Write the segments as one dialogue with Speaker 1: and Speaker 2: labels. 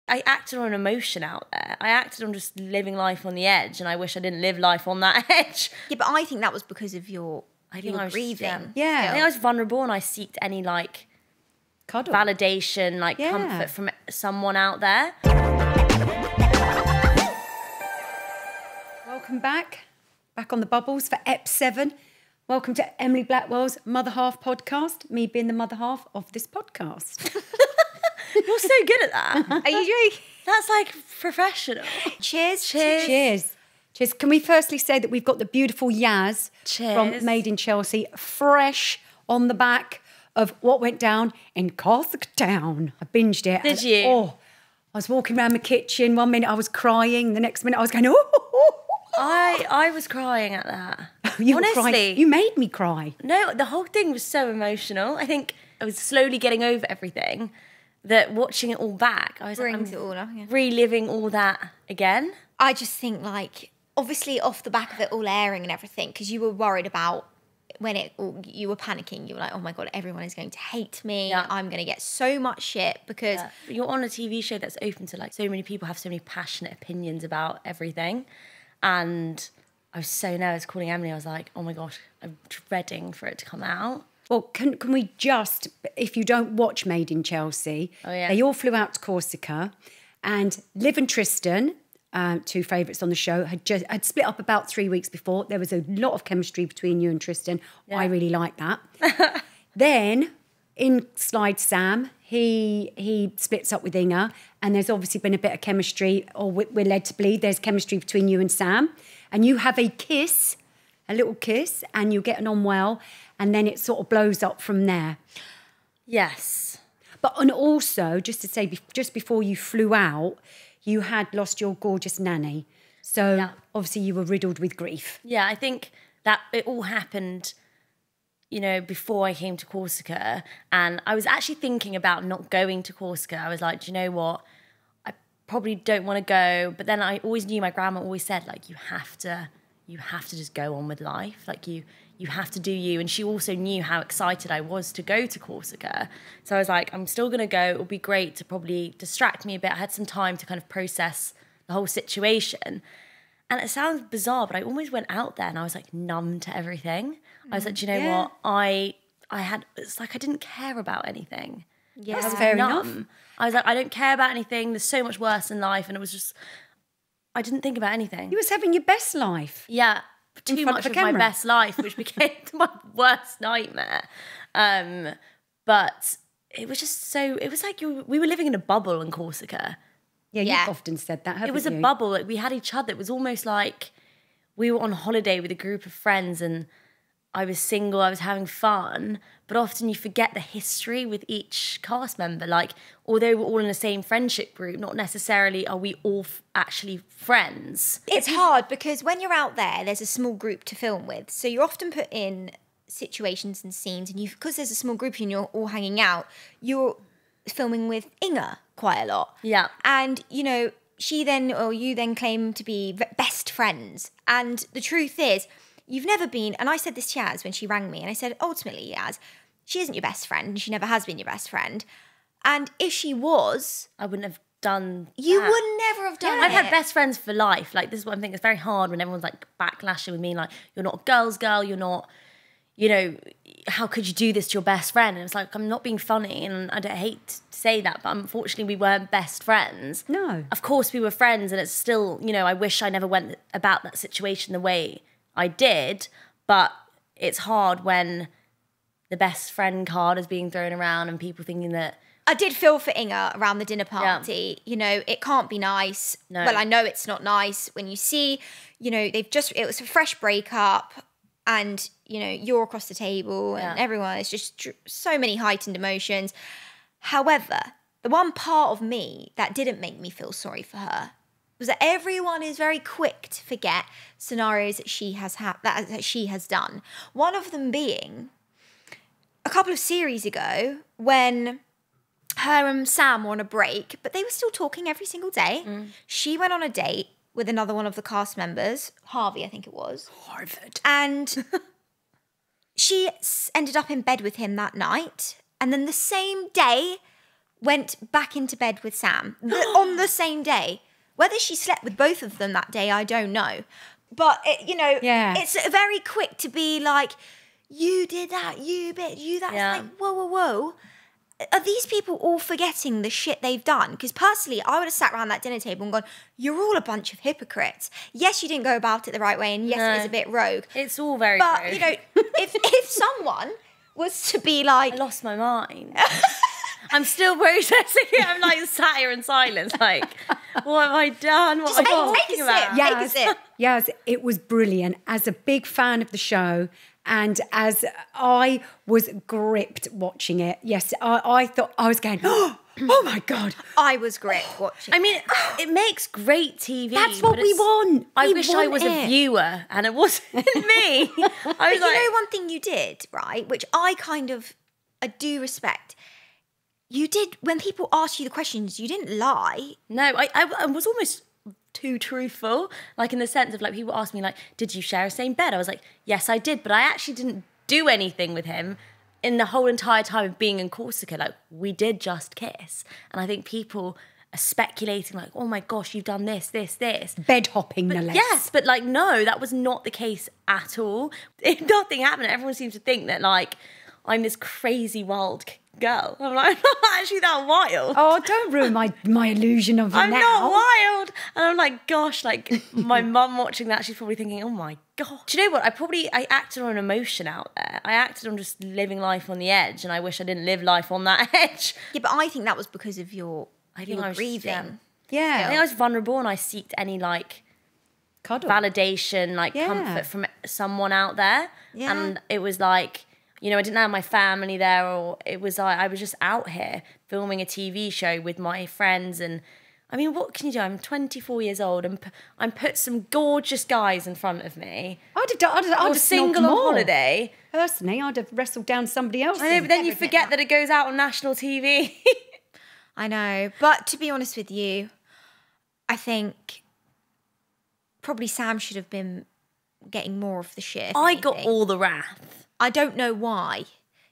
Speaker 1: I acted on emotion out there. I acted on just living life on the edge, and I wish I didn't live life on that edge.
Speaker 2: Yeah, but I think that was because of your grieving.
Speaker 1: I think I was vulnerable, and I seeked any like
Speaker 3: cuddle,
Speaker 1: validation, like comfort from someone out there.
Speaker 3: Welcome back on the bubbles for EP 7. Welcome to Emily Blackwell's Mother Half podcast, me being the mother half of this podcast.
Speaker 1: You're so good at that.
Speaker 2: Are you joking?
Speaker 1: That's like professional.
Speaker 2: Cheers.
Speaker 3: Cheers. Can we firstly say that we've got the beautiful Yas from Made in Chelsea, fresh on the back of what went down in Corsica town. I binged it.
Speaker 1: Did you?
Speaker 3: Oh, I was walking around the kitchen. 1 minute I was crying. The next minute I was going, oh.
Speaker 1: I was crying at that.
Speaker 3: You
Speaker 1: Honestly.
Speaker 3: were crying. You made me cry.
Speaker 1: No, the whole thing was so emotional. I think I was slowly getting over everything. That watching it all back, I was
Speaker 2: Brings it all up,
Speaker 1: reliving all that again.
Speaker 2: I just think, like, obviously off the back of it all airing and everything, because you were worried about when you were panicking. You were like, oh my God, everyone is going to hate me. Yeah. I'm going to get so much shit because...
Speaker 1: Yeah. You're on a TV show that's open to, like, so many people have so many passionate opinions about everything. And I was so nervous calling Emily. I was like, oh my gosh, I'm dreading for it to come out.
Speaker 3: Well, can we just, if you don't watch Made in Chelsea, they all flew out to Corsica, and Liv and Tristan, two favourites on the show, had split up about 3 weeks before. There was a lot of chemistry between you and Tristan. Yeah. I really like that. Then in slides Sam. He splits up with Inga, and there's obviously been a bit of chemistry, or we're led to believe there's chemistry between you and Sam, and you have a little kiss, and you're getting on well. And then it sort of blows up from there.
Speaker 1: Yes.
Speaker 3: And also, just to say, just before you flew out, you had lost your gorgeous nanny. So obviously you were riddled with grief.
Speaker 1: Yeah, I think that it all happened, before I came to Corsica. And I was actually thinking about not going to Corsica. I was like, do you know what? I probably don't want to go. But then I always knew, my grandma always said, like, you have to just go on with life. Like, you have to do you. And she also knew how excited I was to go to Corsica. So I was like, I'm still going to go. It will be great to probably distract me a bit. I had some time to kind of process the whole situation. And it sounds bizarre, but I almost went out there and I was like numb to everything. I was like, do you know what? It's like I didn't care about anything.
Speaker 3: Yeah, that's fair enough.
Speaker 1: I was like, I don't care about anything. There's so much worse in life. And it was just, I didn't think about anything.
Speaker 3: You was having your best life.
Speaker 1: Yeah. Too much of my best life, which became my worst nightmare. But it was just it was like we were living in a bubble in Corsica.
Speaker 3: Yeah, you've often said that, haven't you?
Speaker 1: It was a bubble. Like, we had each other. It was almost like we were on holiday with a group of friends, and I was single, I was having fun, but often you forget the history with each cast member. Like, although we're all in the same friendship group, not necessarily are we all actually friends.
Speaker 2: It's hard because when you're out there's a small group to film with. So you're often put in situations and scenes, and because there's a small group and you're all hanging out, you're filming with Inga quite a lot.
Speaker 1: Yeah.
Speaker 2: And, you then claim to be best friends. And the truth is, you've never been, and I said this to Yas when she rang me, and I said, ultimately, Yas, she isn't your best friend, and she never has been your best friend. And if she was...
Speaker 1: I wouldn't have done
Speaker 2: You
Speaker 1: that.
Speaker 2: would never have done it.
Speaker 1: I've had best friends for life. Like, this is what I'm thinking. It's very hard when everyone's, like, backlashing with me, like, you're not a girl's girl, you're not, how could you do this to your best friend? And it's like, I'm not being funny, and I don't hate to say that, but unfortunately we weren't best friends.
Speaker 3: No.
Speaker 1: Of course we were friends, and it's still, I wish I never went about that situation the way I did, but it's hard when the best friend card is being thrown around and people thinking that...
Speaker 2: I did feel for Inga around the dinner party. Yeah. It can't be nice.
Speaker 1: No.
Speaker 2: Well, I know it's not nice when you see, it was a fresh breakup, and, you're across the table and everyone is just so many heightened emotions. However, the one part of me that didn't make me feel sorry for her was that everyone is very quick to forget scenarios that she has that she has done. One of them being a couple of series ago when her and Sam were on a break, but they were still talking every single day. Mm. She went on a date with another one of the cast members, Harvey, I think it was.
Speaker 3: Harvard.
Speaker 2: And she ended up in bed with him that night. And then the same day went back into bed with Sam on the same day. Whether she slept with both of them that day, I don't know. But, it's very quick to be like, you did that, you bitch, you that. It's like, whoa. Are these people all forgetting the shit they've done? Because personally, I would have sat around that dinner table and gone, you're all a bunch of hypocrites. Yes, you didn't go about it the right way, and yes, it is a bit rogue.
Speaker 1: It's all very
Speaker 2: rogue.
Speaker 1: But,
Speaker 2: if someone was to be like...
Speaker 1: I lost my mind. I'm still processing it. I'm like sat here in silence, like, what have I done? What am I talking about?
Speaker 2: Take a sip.
Speaker 3: Yes, it was brilliant. As a big fan of the show, and as I was gripped watching it, yes, I thought I was going, oh my God.
Speaker 2: I was gripped watching
Speaker 1: I mean, it makes great TV.
Speaker 3: That's what we want.
Speaker 1: I wish I was a viewer and it wasn't me. I was
Speaker 2: but you know one thing you did, right, which I do respect. You did, when people asked you the questions, you didn't lie.
Speaker 1: No, I was almost too truthful, like in the sense of like people asked me like, did you share the same bed? I was like, yes, I did, but I actually didn't do anything with him in the whole entire time of being in Corsica. Like, we did just kiss. And I think people are speculating like, oh my gosh, you've done this.
Speaker 3: Bed hopping, no less.
Speaker 1: Yes, but like, no, that was not the case at all. Nothing happened. Everyone seems to think that like, I'm this crazy wild girl. I'm like, I'm not actually that wild.
Speaker 3: Oh, don't ruin my illusion of you
Speaker 1: I'm
Speaker 3: now.
Speaker 1: not wild. And I'm like, gosh, like my mum watching that, she's probably thinking, oh my God. Do you know what? I acted on emotion out there. I acted on just living life on the edge, and I wish I didn't live life on that edge.
Speaker 2: Yeah, but I think that was because of your grieving.
Speaker 3: Yeah.
Speaker 1: I think I was vulnerable and I seeked any like
Speaker 3: cuddle,
Speaker 1: validation, like comfort from someone out there.
Speaker 2: Yeah.
Speaker 1: And it was like, I didn't have my family there, or it was like I was just out here filming a TV show with my friends. And I mean, what can you do? I'm 24 years old and I'm put some gorgeous guys in front of me.
Speaker 3: I'd have
Speaker 1: single on holiday.
Speaker 3: Personally, I'd have wrestled down somebody else.
Speaker 1: I know, but then you forget that it goes out on national TV.
Speaker 2: I know, but to be honest with you, I think probably Sam should have been getting more of the shit.
Speaker 1: I got all the wrath.
Speaker 2: I don't know why.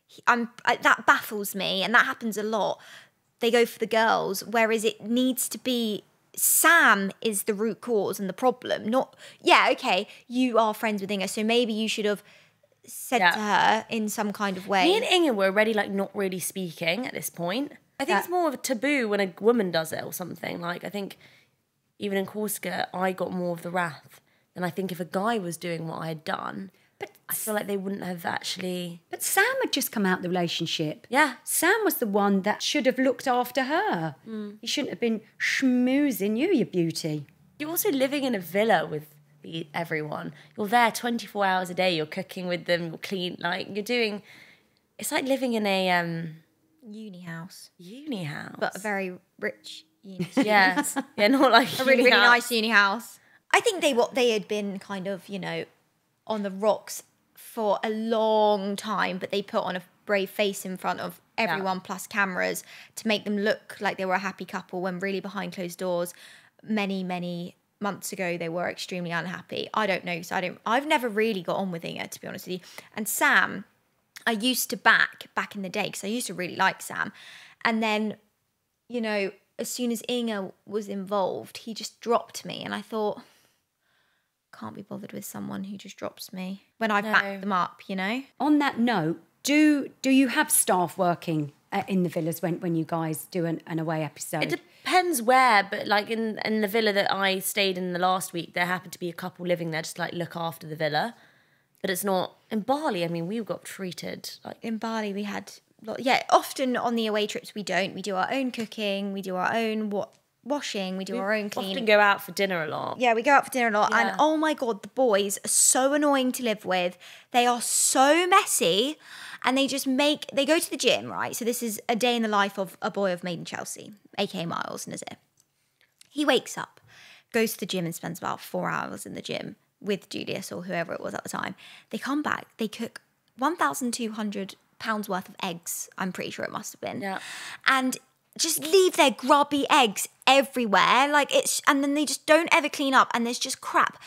Speaker 2: That baffles me, and that happens a lot. They go for the girls, whereas it needs to be Sam is the root cause and the problem. Not, okay, you are friends with Inga, so maybe you should have said to her in some kind of way.
Speaker 1: Me and Inga were already like not really speaking at this point. I think it's more of a taboo when a woman does it or something. Like, I think even in Corsica, I got more of the wrath than I think if a guy was doing what I had done. But I feel like they wouldn't have actually...
Speaker 3: But Sam had just come out of the relationship.
Speaker 1: Yeah.
Speaker 3: Sam was the one that should have looked after her. He shouldn't have been schmoozing you beauty.
Speaker 1: You're also living in a villa with everyone. You're there 24 hours a day. You're cooking with them. You're clean. Like, you're doing... It's like living in a...
Speaker 2: Uni house.
Speaker 1: But
Speaker 2: a very rich uni house.
Speaker 1: Yes. Yeah, not like
Speaker 2: a really, really nice uni house. I think they had been kind of, on the rocks for a long time, but they put on a brave face in front of everyone plus cameras to make them look like they were a happy couple, when really behind closed doors, many, many months ago, they were extremely unhappy. I don't know, so I've never really got on with Inga, to be honest with you. And Sam, I used to back in the day, because I used to really like Sam. And then, as soon as Inga was involved, he just dropped me. And I thought, can't be bothered with someone who just drops me when I back them up,
Speaker 3: On that note, do you have staff working in the villas when you guys do an away episode?
Speaker 1: It depends where, but like in the villa that I stayed in the last week, there happened to be a couple living there just to like look after the villa. But it's not... In Bali, I mean, we got treated like...
Speaker 2: In Bali, we had... often on the away trips, we don't. We do our own cooking. We do our own washing. We do our own cleaning.
Speaker 1: We often go out for dinner a lot.
Speaker 2: Yeah, we go out for dinner a lot.
Speaker 1: Yeah.
Speaker 2: And oh my God, the boys are so annoying to live with. They are so messy. And they go to the gym, right? So this is a day in the life of a boy of Made in Chelsea, a.k.a. Miles Nazir. He wakes up, goes to the gym and spends about 4 hours in the gym with Julius or whoever it was at the time. They come back, they cook 1,200 pounds worth of eggs, I'm pretty sure it must have been.
Speaker 1: Yeah.
Speaker 2: And just leave their grubby eggs everywhere. And then they just don't ever clean up, and there's just crap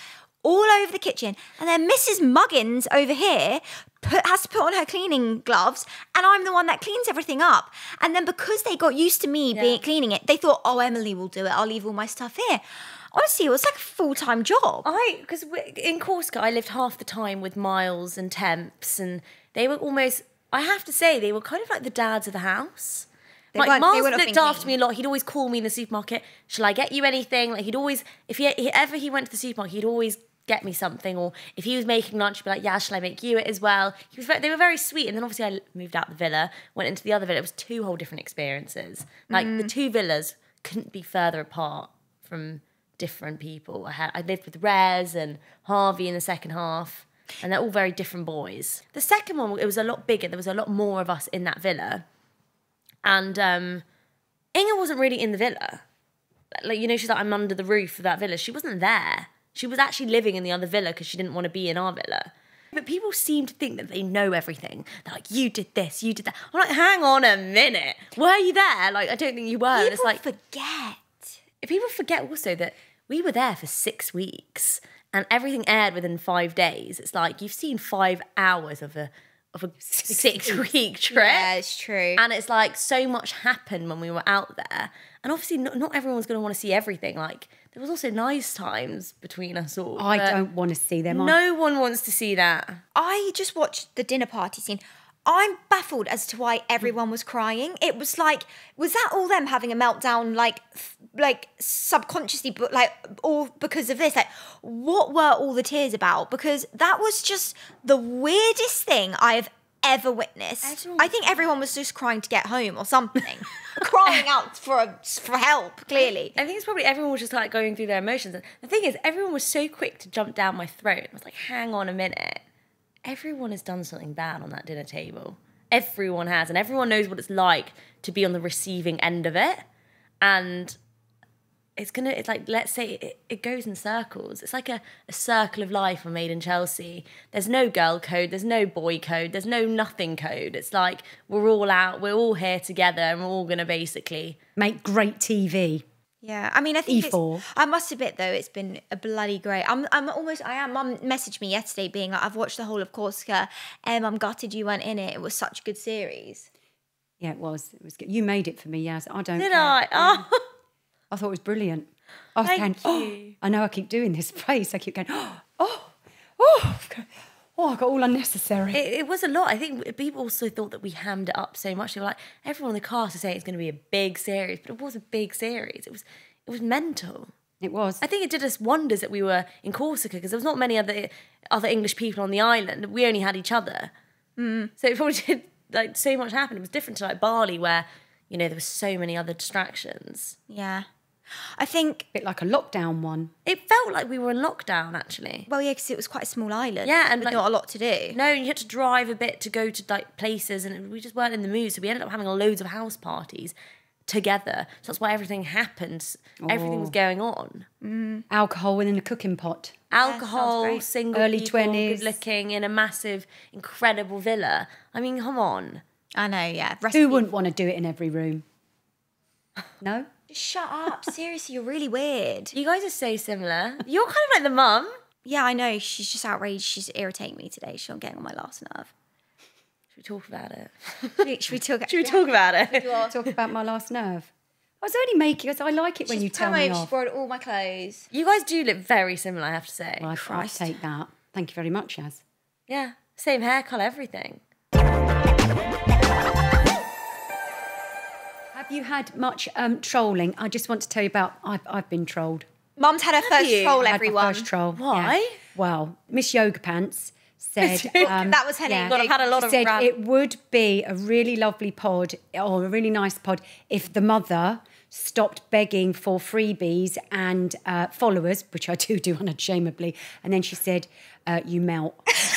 Speaker 2: all over the kitchen. And then Mrs. Muggins over here has to put on her cleaning gloves, and I'm the one that cleans everything up. And then because they got used to me cleaning it, they thought, oh, Emily will do it. I'll leave all my stuff here. Honestly, it was like a full-time job.
Speaker 1: Because in Corsica, I lived half the time with Miles and Temps, and they were almost, I have to say, they were kind of like the dads of the house. Like, Miles looked after me a lot. He'd always call me in the supermarket, shall I get you anything? Like, he'd always, if he went to the supermarket, he'd always get me something. Or if he was making lunch, he'd be like, yeah, shall I make you it as well? They were very sweet. And then obviously I moved out the villa, went into the other villa. It was 2 whole different experiences. Like, the 2 villas couldn't be further apart from different people. I lived with Rez and Harvey in the second half, and they're all very different boys. The second one, it was a lot bigger. There was a lot more of us in that villa. And Inga wasn't really in the villa. Like, you know, she's like, I'm under the roof of that villa. She wasn't there. She was actually living in the other villa because she didn't want to be in our villa. But people seem to think that they know everything. They're like, you did this, you did that. I'm like, hang on a minute. Were you there? Like, I don't think you were.
Speaker 2: People
Speaker 1: it's like,
Speaker 2: forget.
Speaker 1: People forget also that we were there for 6 weeks and everything aired within 5 days. It's like, you've seen 5 hours of a 6-week trip.
Speaker 2: Yeah, it's true.
Speaker 1: And it's like, so much happened when we were out there. And obviously not everyone's going to want to see everything. Like, there was also nice times between us all.
Speaker 3: I don't want to see them.
Speaker 1: No one wants to see that.
Speaker 2: I just watched the dinner party scene. I'm baffled as to why everyone was crying. It was like, was that all them having a meltdown, like subconsciously, but like all because of this? Like, what were all the tears about? Because that was just the weirdest thing I have ever witnessed. I think everyone was just crying to get home or something, crying out for help. Clearly,
Speaker 1: I think it's probably everyone was just like going through their emotions. And the thing is, everyone was so quick to jump down my throat. I was like, hang on a minute. Everyone has done something bad on that dinner table. Everyone has, and everyone knows what it's like to be on the receiving end of it. And it's like, let's say it goes in circles. It's like a circle of life on Made in Chelsea. There's no girl code, there's no boy code, there's no nothing code. It's like, we're all out, we're all here together, and we're all going to basically
Speaker 3: make great TV.
Speaker 2: Yeah, I mean, I think
Speaker 3: E4.
Speaker 2: I must admit though, it's been a bloody great. Mum messaged me yesterday being like, I've watched the whole of Corsica, and I'm gutted you weren't in it. It was such a good series.
Speaker 3: Yeah, it was. It was good. You made it for me, Yas. I don't.
Speaker 1: Did
Speaker 3: care.
Speaker 1: I? Oh.
Speaker 3: I thought it was brilliant. I was
Speaker 1: Thank
Speaker 3: going,
Speaker 1: you.
Speaker 3: I know I keep doing this face. I keep going, I got all unnecessary.
Speaker 1: It was a lot. I think people also thought that we hammed it up so much. They were like, everyone in the cast is saying it's going to be a big series, but it was a big series. It was mental.
Speaker 3: It was.
Speaker 1: I think it did us wonders that we were in Corsica because there was not many other English people on the island. We only had each other. So it probably did, like, so much happen. It was different to like Bali where, you know, there were so many other distractions.
Speaker 2: Yeah. I think...
Speaker 3: a bit like a lockdown one.
Speaker 1: It felt like we were in lockdown, actually.
Speaker 2: Well, yeah, because it was quite a small island.
Speaker 1: Yeah, and
Speaker 2: with
Speaker 1: like,
Speaker 2: not a lot to do.
Speaker 1: No, you had to drive a bit to go to like places, and we just weren't in the mood. So we ended up having loads of house parties together. So that's why everything happened. Everything was going on.
Speaker 3: Alcohol in a cooking pot.
Speaker 1: Alcohol,
Speaker 2: great.
Speaker 1: single
Speaker 3: Early
Speaker 1: people,
Speaker 3: 20s.
Speaker 1: good looking, in a massive, incredible villa. I mean, come on.
Speaker 2: I know, yeah.
Speaker 3: Who wouldn't want to do it in every room? No?
Speaker 2: Just shut up. Seriously, you're really weird.
Speaker 1: You guys are so similar. You're kind of like the mum.
Speaker 2: Yeah, I know. She's just outraged. She's irritating me today. She's getting on my last nerve.
Speaker 1: Should we talk about it?
Speaker 2: Should we talk?
Speaker 1: Should we talk about it?
Speaker 3: Talk about my last nerve. I was only making it. I like it when you tell me
Speaker 2: She
Speaker 3: off.
Speaker 2: borrowed all my clothes.
Speaker 1: You guys do look very similar, I have to say.
Speaker 3: Well, I take that. Thank you very much, Yas.
Speaker 1: Yeah, same hair colour, everything.
Speaker 3: Have you had much trolling? I just want to tell you about. I've been trolled.
Speaker 2: Mum's had her first troll,
Speaker 3: I had
Speaker 2: everyone.
Speaker 3: my first troll.
Speaker 1: Why?
Speaker 3: Yeah. Well, Miss Yoga Pants said
Speaker 2: That was her name.
Speaker 1: God, I've had a lot of
Speaker 3: said
Speaker 1: rant.
Speaker 3: it would be a really lovely pod or a really nice pod if the mother stopped begging for freebies and followers, which I do unashamedly. And then she said, "You melt."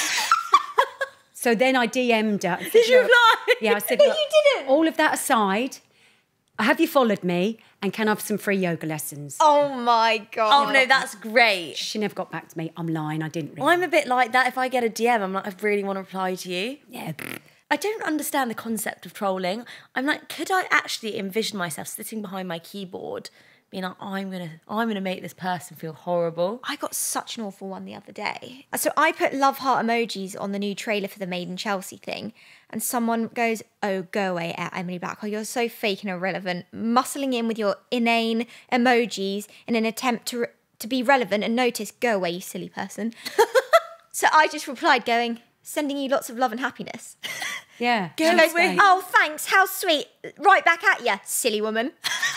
Speaker 3: So then I DM'd her.
Speaker 1: Did you lie?
Speaker 3: Yeah, I said,
Speaker 2: No,
Speaker 3: "Look,
Speaker 2: you didn't.
Speaker 3: all of that aside, have you followed me? And can I have some free yoga lessons?"
Speaker 2: Oh my God.
Speaker 1: Oh no, that's great.
Speaker 3: She never got back to me. I'm lying. I didn't really.
Speaker 1: I'm a bit like that. If I get a DM, I'm like, I really want to reply to you.
Speaker 3: Yeah.
Speaker 1: I don't understand the concept of trolling. I'm like, could I actually envision myself sitting behind my keyboard, being like, I'm gonna make this person feel horrible.
Speaker 2: I got such an awful one the other day. So I put love heart emojis on the new trailer for the Made in Chelsea thing, and someone goes, "Oh, go away, Emily Blackwell. You're so fake and irrelevant, muscling in with your inane emojis in an attempt to be relevant and notice. Go away, you silly person." So I just replied, going, "Sending you lots of love and happiness."
Speaker 3: Yeah.
Speaker 2: She goes, "Oh, thanks. How sweet. Right back at you, silly woman."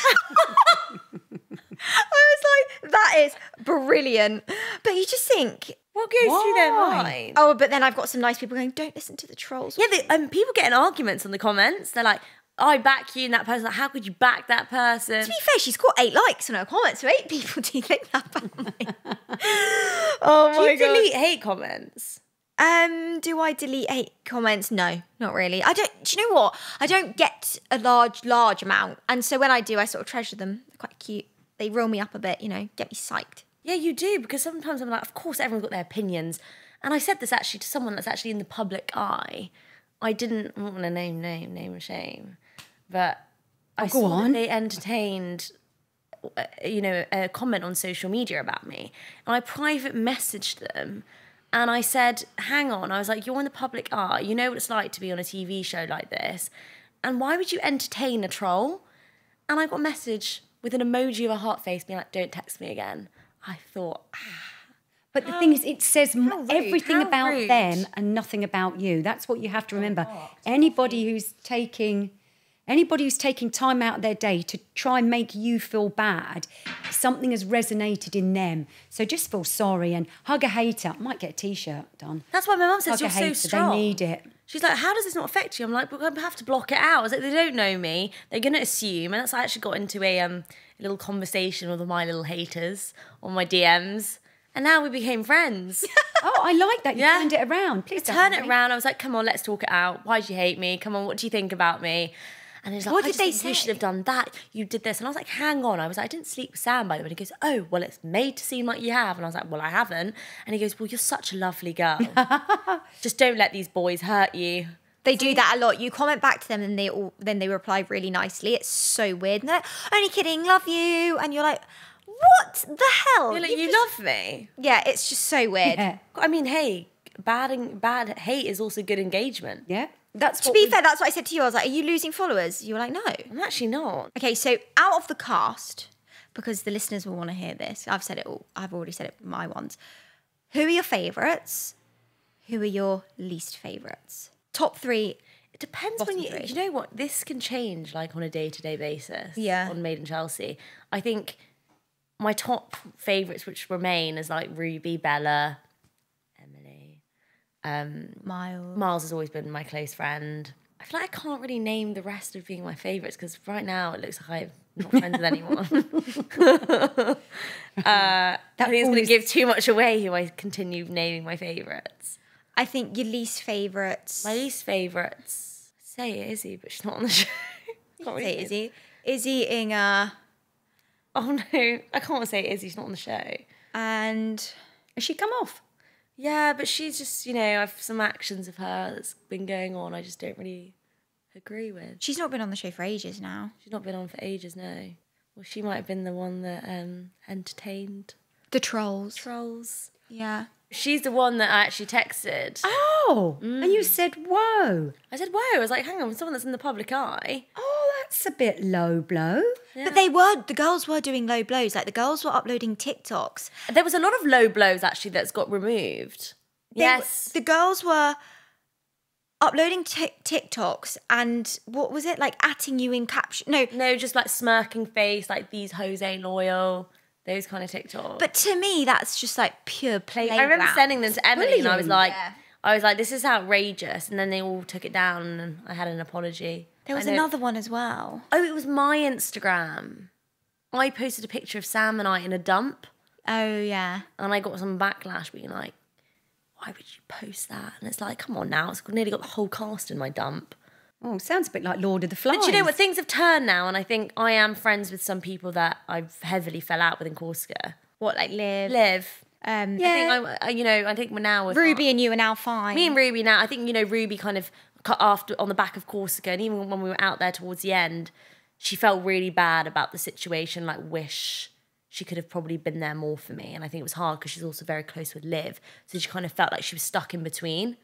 Speaker 2: I was like, that is brilliant. But you just think,
Speaker 1: what goes through their mind?
Speaker 2: Oh, but then I've got some nice people going, "Don't listen to the trolls."
Speaker 1: Yeah, people get in arguments on the comments. They're like, "I back you," and that person's like, "How could you back that person?"
Speaker 2: To be fair, she's got 8 likes on her comments, so 8 people do think that about me. Oh my God.
Speaker 1: Do you delete hate comments?
Speaker 2: Do I delete hate comments? No, not really. I don't. Do you know what? I don't get a large amount, and so when I do, I sort of treasure them. They're quite cute. They roll me up a bit, get me psyched.
Speaker 1: Yeah, you do, because sometimes I'm like, of course everyone's got their opinions. And I said this actually to someone that's actually in the public eye. I don't want to name and shame, but I saw that they entertained, a comment on social media about me. And I private messaged them and I said, hang on, I was like, you're in the public eye. You know what it's like to be on a TV show like this. And why would you entertain a troll? And I got a message with an emoji of a heart face being like, "Don't text me again." I thought,
Speaker 3: But the thing is, it says everything about
Speaker 1: rude.
Speaker 3: them and nothing about you. That's what you have to remember. Anybody who's taking time out of their day to try and make you feel bad, something has resonated in them. So just feel sorry and hug a hater. I might get a T-shirt done.
Speaker 1: That's why my mum says,
Speaker 3: Hug a
Speaker 1: "You're so
Speaker 3: hater,
Speaker 1: strong."
Speaker 3: they need it.
Speaker 1: She's like, "How does this not affect you?" I'm like, "We're going to have to block it out." I was like, "They don't know me. They're going to assume." And that's I actually got into a little conversation with my little haters on my DMs. And now we became friends.
Speaker 3: Oh, I like that. You turned it around. Please
Speaker 1: turn it around. I was like, "Come on, let's talk it out. Why do you hate me? Come on, what do you think about me?" And he's like,
Speaker 2: What
Speaker 1: "I
Speaker 2: did
Speaker 1: just
Speaker 2: they
Speaker 1: think you
Speaker 2: say?
Speaker 1: should have done that. You did this." And I was like, "Hang on." I was like, "I didn't sleep with Sam, by the way." And he goes, "Oh, well, it's made to seem like you have." And I was like, "Well, I haven't." And he goes, "Well, you're such a lovely girl. Just don't let these boys hurt you."
Speaker 2: They do that a lot. You comment back to them and then they reply really nicely. It's so weird. And they're like, "Only kidding, love you." And you're like, what the hell?
Speaker 1: You're like, "You love me."
Speaker 2: Yeah, it's just so weird.
Speaker 3: Yeah.
Speaker 1: I mean, hey, bad hate is also good engagement.
Speaker 3: Yeah. That's
Speaker 2: To be fair, that's what I said to you. I was like, "Are you losing followers?" You were like, "No."
Speaker 1: I'm actually not.
Speaker 2: Okay, so out of the cast, because the listeners will want to hear this, I've said it all. I've already said it, my ones. Who are your favourites? Who are your least favourites? Top 3.
Speaker 1: It depends
Speaker 2: Bottom
Speaker 1: when you
Speaker 2: 3.
Speaker 1: you know what, this can change like on a day-to-day basis.
Speaker 2: Yeah.
Speaker 1: On Made in Chelsea. I think my top favourites which remain is like Ruby, Bella, Emily.
Speaker 2: Miles.
Speaker 1: Has always been my close friend. I feel like I can't really name the rest of being my favourites because right now it looks like I'm not friends with anyone. I think it's going to give too much away who I continue naming my favourites.
Speaker 2: I think your least favourites.
Speaker 1: My least favourites, I'd say Izzy, but she's not on the show. Can't really
Speaker 2: Say Izzy. Izzy, Inga,
Speaker 1: Oh no, I can't say Izzy, she's not on the show.
Speaker 2: and
Speaker 3: Has she come off?
Speaker 1: Yeah, but she's just, I've some actions of her that's been going on I just don't really agree with.
Speaker 2: she's not been on the show for ages now.
Speaker 1: She's not been on for ages, no. Well, she might have been the one that entertained
Speaker 2: The trolls.
Speaker 1: trolls.
Speaker 2: Yeah.
Speaker 1: She's the one that I actually texted.
Speaker 3: Oh, and you said, whoa.
Speaker 1: I said, whoa, I was like, hang on, someone that's in the public eye.
Speaker 3: Oh, that's a bit low blow.
Speaker 1: Yeah.
Speaker 2: But the girls were doing low blows. Like the girls were uploading TikToks.
Speaker 1: There was a lot of low blows actually that's got removed. Yes.
Speaker 2: The girls were uploading TikToks and what was it? Like atting you in caption.
Speaker 1: No, just like smirking face, like these hoes ain't loyal. Those kind of TikToks.
Speaker 2: But to me, that's just like pure playground.
Speaker 1: I remember sending them to Emily and I was like,
Speaker 2: Yeah.
Speaker 1: this is outrageous. And then they all took it down and I had an apology.
Speaker 2: There was
Speaker 1: I know-
Speaker 2: another one as well.
Speaker 1: Oh, it was my Instagram. I posted a picture of Sam and I in a dump
Speaker 2: Oh, yeah.
Speaker 1: and I got some backlash being like, why would you post that? And it's like, come on now, it's nearly got the whole cast in my dump.
Speaker 3: Oh, sounds a bit like Lord of the Flies.
Speaker 1: But you know what, things have turned now and I think I am friends with some people that I've heavily fell out with in Corsica.
Speaker 2: What, like Liv?
Speaker 1: Liv.
Speaker 2: Yeah.
Speaker 1: I think we're now with
Speaker 2: Ruby and you are now fine.
Speaker 1: Me and Ruby now, I think, Ruby kind of cut after on the back of Corsica, and even when we were out there towards the end, she felt really bad about the situation, like wish she could have probably been there more for me. And I think it was hard because she's also very close with Liv. So she kind of felt like she was stuck in between.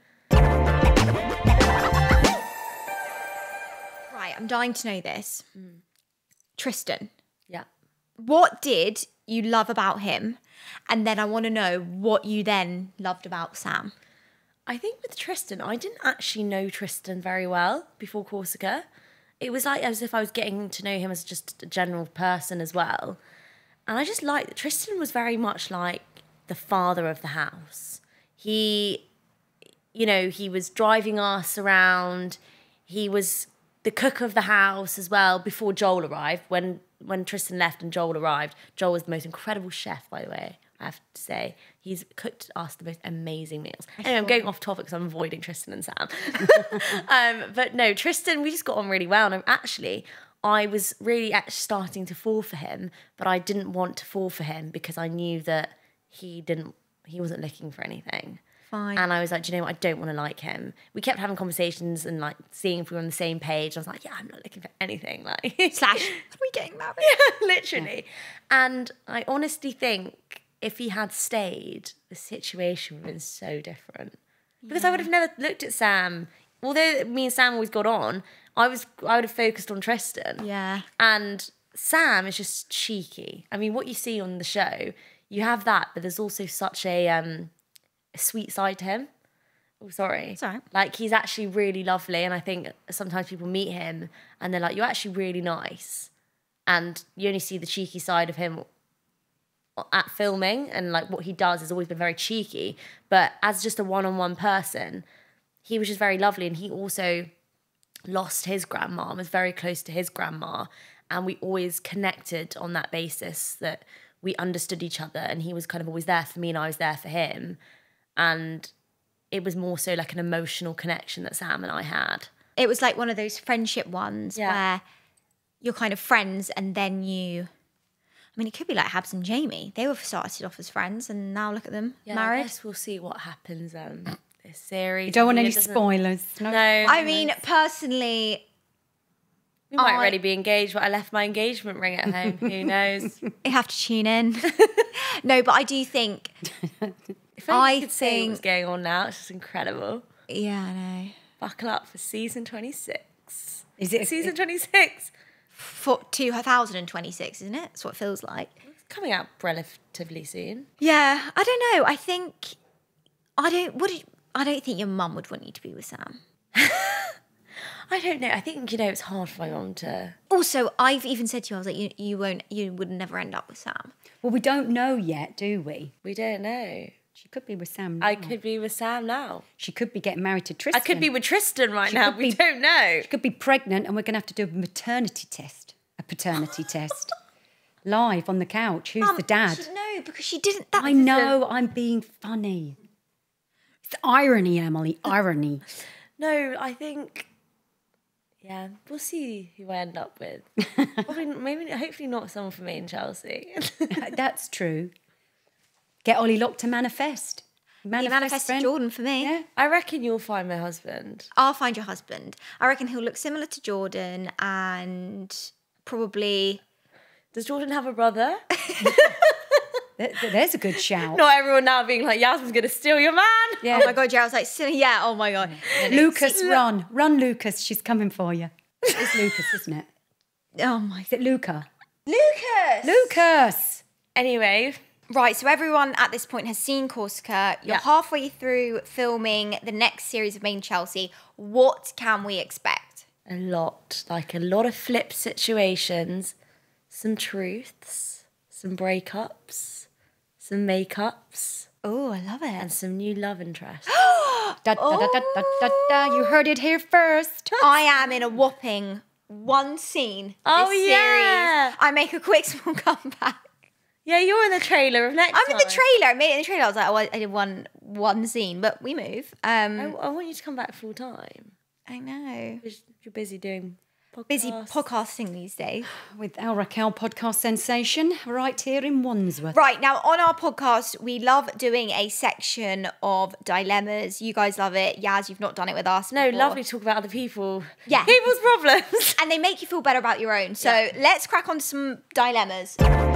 Speaker 2: Right, I'm dying to know this. Tristan.
Speaker 1: Yeah.
Speaker 2: What did you love about him? And then I want to know what you then loved about Sam.
Speaker 1: I think with Tristan, I didn't actually know Tristan very well before Corsica. It was like as if I was getting to know him as just a general person as well. And I just liked that Tristan was very much like the father of the house. He, you know, he was driving us around. He was the cook of the house as well before Joel arrived. When Tristan left and Joel arrived, Joel was the most incredible chef, by the way, I have to say. He's cooked us the most amazing meals. Anyway, I'm going off topic because I'm avoiding Tristan and Sam. But no, Tristan, we just got on really well. And actually, I was really starting to fall for him, but I didn't want to fall for him because I knew that he wasn't looking for anything.
Speaker 2: Fine.
Speaker 1: And I was like, do you know what? I don't want to like him. We kept having conversations and like seeing if we were on the same page. I was like, yeah, I'm not looking for anything. Like
Speaker 2: / are we getting married?
Speaker 1: Yeah, literally. And I honestly think if he had stayed, the situation would have been so different. Because I would have never looked at Sam. Although me and Sam always got on, I would have focused on Tristan.
Speaker 2: Yeah.
Speaker 1: And Sam is just cheeky. I mean, what you see on the show, you have that, but there's also such a sweet side to him. Oh, sorry.
Speaker 2: Sorry.
Speaker 1: Like, he's actually really lovely, and I think sometimes people meet him and they're like, you're actually really nice. And you only see the cheeky side of him at filming, and like what he does has always been very cheeky. But as just a one-on-one person, he was just very lovely, and he also lost his grandma and was very close to his grandma, and we always connected on that basis that we understood each other, and he was kind of always there for me and I was there for him. And it was more so like an emotional connection that Sam and I had.
Speaker 2: It was like one of those friendship ones where you're kind of friends and then you... I mean, it could be like Habs and Jamie. They were started off as friends and now look at them, married.
Speaker 1: I guess we'll see what happens this series.
Speaker 3: You don't want any spoilers. No.
Speaker 2: I mean, personally...
Speaker 1: We might already be engaged, but I left my engagement ring at home. Who knows?
Speaker 2: You have to tune in. No, but I do think...
Speaker 1: If I could see what's going on now, it's just incredible.
Speaker 2: Yeah, I know.
Speaker 1: Buckle up for season 26.
Speaker 3: Is it
Speaker 1: season 26?
Speaker 2: For 2026, isn't it? That's what it feels like.
Speaker 1: It's coming out relatively soon.
Speaker 2: Yeah, I don't know. I think... I don't think your mum would want you to be with Sam.
Speaker 1: I don't know. I think, it's hard for my mum to...
Speaker 2: Also, I've even said to you, I was like, you would never end up with Sam.
Speaker 3: Well, we don't know yet, do we?
Speaker 1: We don't know.
Speaker 3: She could be with Sam now.
Speaker 1: I could be with Sam now.
Speaker 3: She could be getting married to Tristan.
Speaker 1: I could be with Tristan now. We don't know.
Speaker 3: She could be pregnant and we're going to have to do a paternity test. Live on the couch. Who's the dad?
Speaker 2: No, because she didn't...
Speaker 3: I know, I'm being funny. It's irony, Emily, irony.
Speaker 1: No, I think... Yeah, we'll see who I end up with. Hopefully not someone from me in Chelsea.
Speaker 3: That's true. Get Ollie Locke to manifest.
Speaker 2: Manifest Jordan for me.
Speaker 3: Yeah.
Speaker 1: I reckon you'll find my husband.
Speaker 2: I'll find your husband. I reckon he'll look similar to Jordan and probably...
Speaker 1: Does Jordan have a brother?
Speaker 3: There's a good shout.
Speaker 1: Not everyone now being like, Yasmin's going to steal your man.
Speaker 3: Yeah.
Speaker 2: Oh my God, yeah, I was like, yeah, oh my God.
Speaker 3: Lucas, run. Run, Lucas. She's coming for you. It's Lucas, isn't it?
Speaker 2: Oh my...
Speaker 3: Is it Luca?
Speaker 2: Lucas!
Speaker 1: Anyway...
Speaker 2: Right, so everyone at this point has seen Corsica. You're halfway through filming the next series of Made in Chelsea. What can we expect?
Speaker 1: A lot of flip situations, some truths, some breakups, some makeups.
Speaker 2: Oh, I love it.
Speaker 1: And some new love interests.
Speaker 3: Da, da, da, da, da, da, da. You heard it here first.
Speaker 2: I am in a whopping one scene
Speaker 1: Oh,
Speaker 2: this
Speaker 1: yeah.
Speaker 2: series. I make a quick small comeback.
Speaker 1: Yeah, you're in the trailer of next
Speaker 2: I'm in the trailer. I made it in the trailer. I was like, oh, I did one scene, but we move.
Speaker 1: I want you to come back full time.
Speaker 2: I know.
Speaker 1: You're busy doing
Speaker 2: busy podcasting these days.
Speaker 3: With Al Raquel podcast sensation right here in Wandsworth.
Speaker 2: Right, now on our podcast, we love doing a section of dilemmas. You guys love it. Yas, you've not done it with us
Speaker 1: No,
Speaker 2: before.
Speaker 1: lovely to talk about other people.
Speaker 2: Yeah.
Speaker 1: People's problems.
Speaker 2: And they make you feel better about your own. So let's crack on to some dilemmas.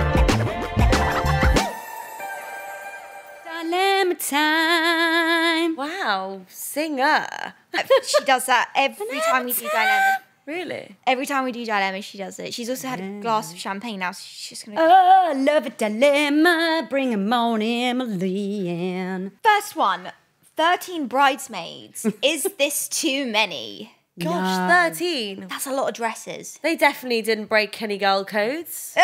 Speaker 3: Dilemma time.
Speaker 1: Wow, singer.
Speaker 2: She does that every time we do dilemmas.
Speaker 1: Really?
Speaker 2: Every time we do dilemmas, she does it. She's also had a glass of champagne now, so she's just going to...
Speaker 3: Oh, I love a dilemma. Bring 'em on, Emily.
Speaker 2: First one, 13 bridesmaids. Is this too many?
Speaker 1: Gosh, 13.
Speaker 2: That's a lot of dresses.
Speaker 1: They definitely didn't break any girl codes.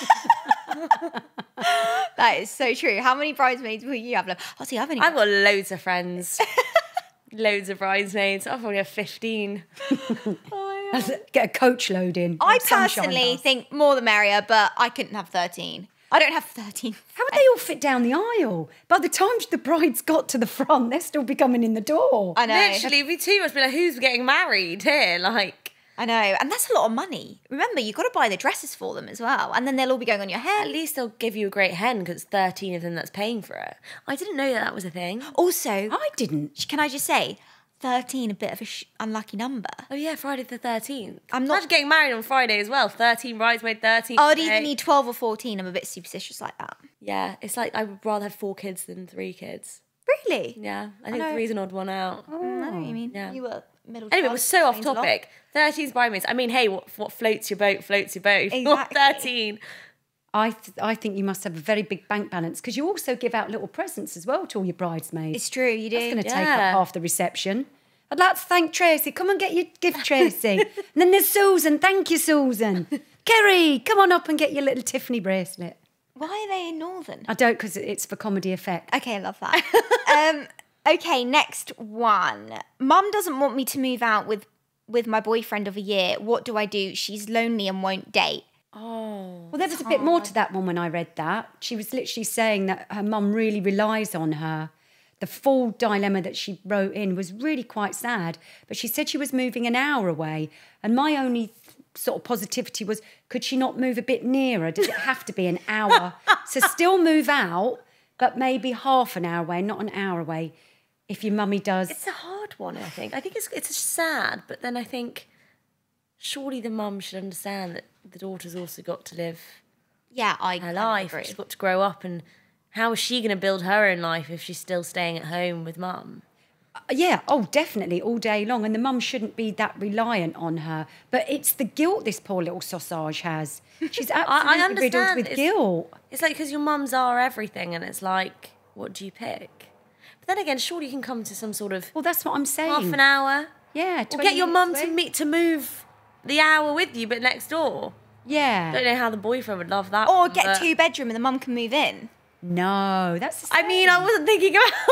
Speaker 2: That is so true. How many bridesmaids will you have left? I'll see, I've
Speaker 1: got loads of friends. Loads of bridesmaids. I'll probably have 15.
Speaker 3: Get a coach load in.
Speaker 2: I personally think more the merrier, but I couldn't have 13. I don't have 13.
Speaker 3: How would they all fit down the aisle? By the time the brides got to the front, they're still be coming in the door.
Speaker 2: I know.
Speaker 1: Literally, it'd be too much. Be like, who's getting married here? Like,
Speaker 2: I know. And that's a lot of money. Remember, you've got to buy the dresses for them as well. And then they'll all be going on your head.
Speaker 1: at least they'll give you a great hen because it's 13 of them that's paying for it. I didn't know that was a thing.
Speaker 2: Also,
Speaker 3: I didn't.
Speaker 2: can I just say, 13, a bit of a unlucky number.
Speaker 1: Oh yeah, Friday the 13th.
Speaker 2: I'm not-
Speaker 1: Imagine getting married on Friday as well. 13 bridesmaid, 13.
Speaker 2: I'd either need 12 or 14. I'm a bit superstitious like that.
Speaker 1: Yeah, it's like I would rather have 4 kids than 3 kids.
Speaker 2: Really?
Speaker 1: Yeah, I think
Speaker 2: know.
Speaker 1: 3's an odd one out.
Speaker 2: I know what you mean.
Speaker 1: Yeah.
Speaker 2: You were middle
Speaker 1: Anyway,
Speaker 2: child,
Speaker 1: we're so off
Speaker 2: explains a lot.
Speaker 1: topic. 13's bridesmaids. I mean, hey, what floats your boat floats your boat. Not
Speaker 2: Exactly.
Speaker 1: 13.
Speaker 3: I think you must have a very big bank balance because you also give out little presents as well to all your bridesmaids.
Speaker 2: It's true, you do.
Speaker 3: That's going to take
Speaker 1: Yeah.
Speaker 3: up half the reception. I'd like to thank Tracy. Come and get your gift, Tracy. And then there's Susan. Thank you, Susan. Kerry, come on up and get your little Tiffany bracelet.
Speaker 2: Why are they in Northern?
Speaker 3: I don't because it's for comedy effect.
Speaker 2: Okay, I love that. Okay, next one. Mum doesn't want me to move out with my boyfriend of a year. What do I do? She's lonely and won't date.
Speaker 1: Oh.
Speaker 3: Well, there was a bit more to that one when I read that. She was literally saying that her mum really relies on her. The full dilemma that she wrote in was really quite sad. But she said she was moving an hour away. And my only sort of positivity was, could she not move a bit nearer? Does it have to be an hour? So still move out, but maybe half an hour away, not an hour away, if your mummy does.
Speaker 1: It's a hard one, I think. I think it's sad, but then I think surely the mum should understand that the daughter's also got to live
Speaker 2: Yeah, I
Speaker 1: her life.
Speaker 2: agree.
Speaker 1: She's got to grow up, and how is she going to build her own life if she's still staying at home with mum?
Speaker 3: Yeah, oh, definitely, all day long. And the mum shouldn't be that reliant on her. But it's the guilt this poor little sausage has. She's absolutely riddled
Speaker 1: understand.
Speaker 3: with guilt.
Speaker 1: It's like because your mums are everything, and it's like, what do you pick? But then again, surely you can come to some sort of
Speaker 3: Well, that's what I'm saying.
Speaker 1: half an hour.
Speaker 3: Yeah,
Speaker 1: Or get your mum
Speaker 3: away.
Speaker 1: to move the hour with you, but next door.
Speaker 3: Yeah.
Speaker 1: Don't know how the boyfriend would love that.
Speaker 2: Or
Speaker 1: one,
Speaker 2: get
Speaker 1: but-
Speaker 2: a 2-bedroom and the mum can move in.
Speaker 3: No, that's the
Speaker 1: I
Speaker 3: same.
Speaker 1: mean, I wasn't thinking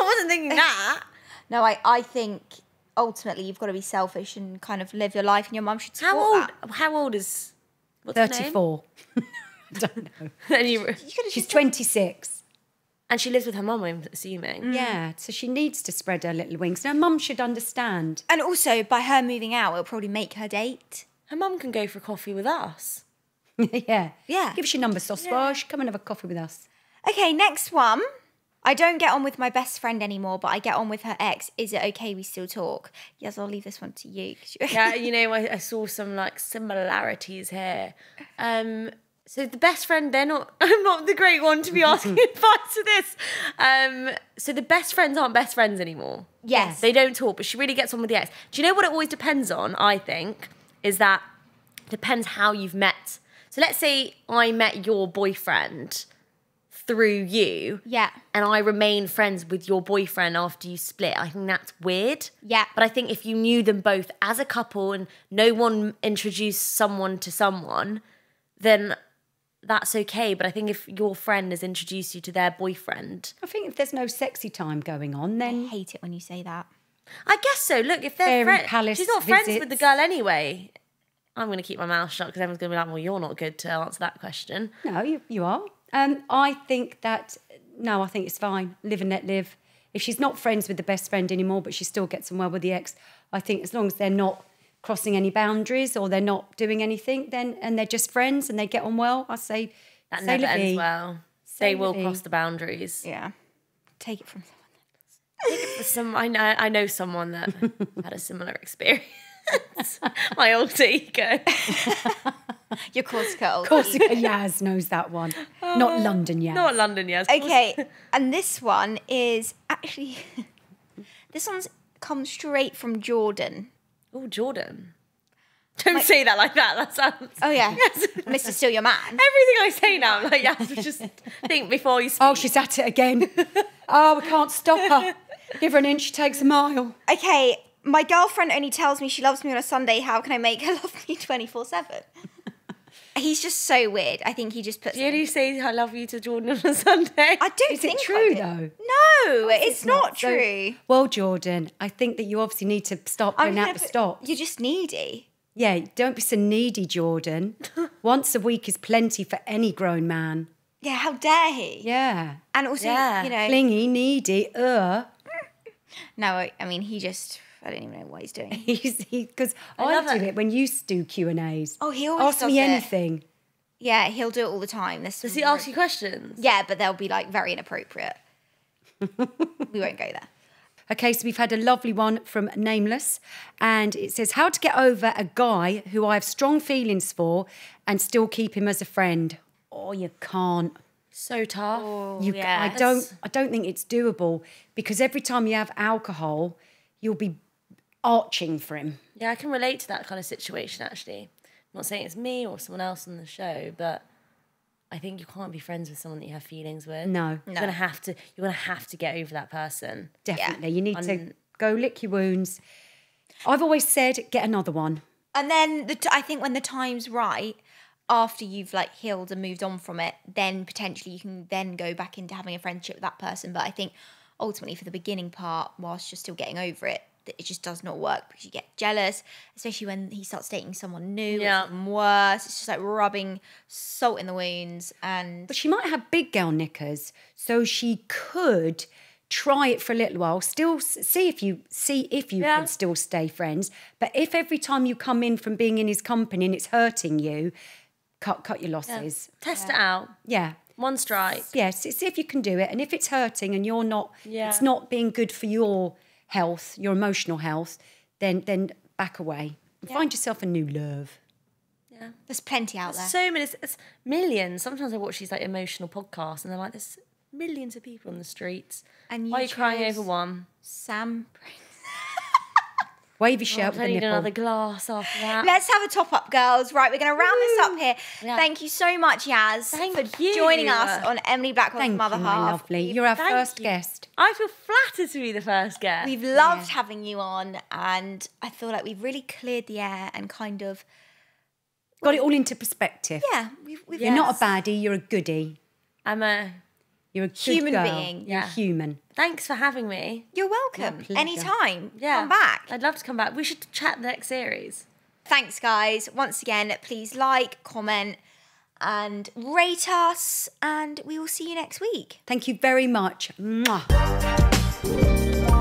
Speaker 1: that.
Speaker 2: No, I think ultimately you've got to be selfish and kind of live your life, and your mum should support that.
Speaker 1: How old is? What's her name?
Speaker 3: 34. I don't know.
Speaker 1: And, you,
Speaker 2: You could have
Speaker 3: She's
Speaker 2: just
Speaker 3: 26.
Speaker 1: and she lives with her mum, I'm assuming.
Speaker 3: Yeah, so she needs to spread her little wings. Now, mum should understand.
Speaker 2: And also, by her moving out, it'll probably make her date.
Speaker 1: Her mum can go for a coffee with us.
Speaker 3: Yeah.
Speaker 2: Yeah.
Speaker 3: Give us your number, Sausage. Come and have a coffee with us.
Speaker 2: Okay, next one. I don't get on with my best friend anymore, but I get on with her ex. Is it okay we still talk? Yes, I'll leave this one to you.
Speaker 1: Yeah, you know, I saw some like similarities here. So the best friend, I'm not the great one to be asking advice to this. So the best friends aren't best friends anymore.
Speaker 2: Yes.
Speaker 1: They don't talk, but she really gets on with the ex. Do you know what it always depends on, I think, is that depends how you've met. So let's say I met your boyfriend through you.
Speaker 2: Yeah.
Speaker 1: And I remain friends with your boyfriend after you split. I think that's weird.
Speaker 2: Yeah.
Speaker 1: But I think if you knew them both as a couple and no one introduced someone to someone, then that's okay. But I think if your friend has introduced you to their boyfriend,
Speaker 3: I think if there's no sexy time going on,
Speaker 2: I
Speaker 3: then
Speaker 2: hate it when you say that.
Speaker 1: I guess so. Look, if they're
Speaker 3: Fairy
Speaker 1: friends,
Speaker 3: palace
Speaker 1: she's not friends with the
Speaker 3: visits.
Speaker 1: girl anyway. I'm going to keep my mouth shut because everyone's going to be like, well, you're not good to answer that question.
Speaker 3: no, you are. I think that, no, I think it's fine. Live and let live. If she's not friends with the best friend anymore, but she still gets on well with the ex, I think as long as they're not crossing any boundaries or they're not doing anything, then and they're just friends and they get on well, I say
Speaker 1: that
Speaker 3: say
Speaker 1: never
Speaker 3: la vie.
Speaker 1: ends well. They will cross the boundaries.
Speaker 2: Yeah. Take it from
Speaker 1: someone. I know someone that had a similar experience. My alter ego.
Speaker 2: Your Corsica.
Speaker 3: Corsica Yas knows that one. Not London Yas.
Speaker 1: Not London Yas.
Speaker 2: Okay, and this one is actually... this one's come straight from Jordan.
Speaker 1: Oh, Jordan. Don't say that like that. That sounds...
Speaker 2: Oh, yeah. Mr. Still Your Man.
Speaker 1: Everything I say now, I'm like, yes, just think before you speak.
Speaker 3: Oh, she's at it again. Oh, we can't stop her. Give her an inch, she takes a mile.
Speaker 2: Okay, my girlfriend only tells me she loves me on a Sunday. How can I make her love me 24/7? He's just so weird. I think he just puts...
Speaker 1: Do you really say I love you to Jordan on a Sunday?
Speaker 2: I don't
Speaker 3: Is
Speaker 2: think
Speaker 3: it true,
Speaker 2: I do.
Speaker 3: though?
Speaker 2: No, it's not
Speaker 3: So-
Speaker 2: true.
Speaker 3: Well, Jordan, I think that you obviously need to start putting out the stops.
Speaker 2: You're just needy.
Speaker 3: Yeah, don't be so needy, Jordan. Once a week is plenty for any grown man.
Speaker 2: Yeah, how dare he?
Speaker 3: Yeah.
Speaker 2: And also,
Speaker 1: Yeah.
Speaker 2: you know...
Speaker 3: Clingy, needy,
Speaker 2: No, I mean, he just... I don't even know what he's doing.
Speaker 3: Because I
Speaker 1: love
Speaker 3: do
Speaker 1: it.
Speaker 3: it when you do Q&As.
Speaker 2: Oh, he always
Speaker 3: Ask
Speaker 2: does
Speaker 3: me
Speaker 2: it.
Speaker 3: anything.
Speaker 2: Yeah, he'll do it all the time.
Speaker 1: Does he ask you questions?
Speaker 2: Yeah, but they'll be like very inappropriate. We won't go there.
Speaker 3: Okay, so we've had a lovely one from Nameless, and it says, how to get over a guy who I have strong feelings for and still keep him as a friend. Oh, you can't.
Speaker 1: So tough.
Speaker 2: yeah.
Speaker 3: I don't think it's doable, because every time you have alcohol, you'll be arching for him.
Speaker 1: Yeah, I can relate to that kind of situation, actually. I'm not saying it's me or someone else on the show, but I think you can't be friends with someone that you have feelings with.
Speaker 3: No.
Speaker 1: You're gonna have to get over that person.
Speaker 3: Definitely. You need to go lick your wounds. I've always said, get another one.
Speaker 2: And then I think when the time's right, after you've like healed and moved on from it, then potentially you can then go back into having a friendship with that person. But I think ultimately for the beginning part, whilst you're still getting over it, it just does not work because you get jealous, especially when he starts dating someone new.
Speaker 1: Yeah.
Speaker 2: It's even worse. It's just like rubbing salt in the wounds. And
Speaker 3: But she might have big girl knickers, so she could try it for a little while, still see if you can still stay friends. But if every time you come in from being in his company and it's hurting you, cut your losses.
Speaker 1: Test it out.
Speaker 3: Yeah.
Speaker 1: One strike.
Speaker 3: Yes, see if you can do it. And if it's hurting and you're not,
Speaker 1: Yeah.
Speaker 3: it's not being good for your health, your emotional health, then back away and find yourself a new love.
Speaker 1: Yeah.
Speaker 2: there's plenty out there.
Speaker 1: So many, it's millions. Sometimes I watch these like emotional podcasts and they're like, there's millions of people on the streets.
Speaker 2: And
Speaker 1: why are you crying
Speaker 2: chose
Speaker 1: over one?
Speaker 2: Sam Prince.
Speaker 3: Wave your shirt
Speaker 1: I
Speaker 3: with a
Speaker 1: need
Speaker 3: nipple.
Speaker 1: another glass after that.
Speaker 2: Let's have a top up, girls. Right, we're going to round this up here.
Speaker 1: Yeah.
Speaker 2: Thank you so much, Yas,
Speaker 1: Thank
Speaker 2: for
Speaker 1: you.
Speaker 2: joining us on Emily Blackwell's
Speaker 3: Thank
Speaker 2: Mother
Speaker 3: you,
Speaker 2: Half.
Speaker 3: my lovely. You're our
Speaker 1: Thank
Speaker 3: first
Speaker 1: you.
Speaker 3: guest.
Speaker 1: I feel flattered to be the first guest.
Speaker 2: We've loved having you on, and I feel like we've really cleared the air and kind of,
Speaker 3: Got it all into perspective.
Speaker 2: we've
Speaker 3: You're not a baddie, you're a goodie. You're a good
Speaker 2: Human
Speaker 3: girl.
Speaker 2: being.
Speaker 3: You're
Speaker 1: Yeah.
Speaker 3: human.
Speaker 1: Thanks for having me.
Speaker 2: You're welcome.
Speaker 3: My pleasure.
Speaker 2: Anytime.
Speaker 1: Yeah.
Speaker 2: Come back.
Speaker 1: I'd love to come back. We should chat the next series.
Speaker 2: Thanks, guys. Once again, please like, comment, and rate us, and we will see you next week.
Speaker 3: Thank you very much. Mwah.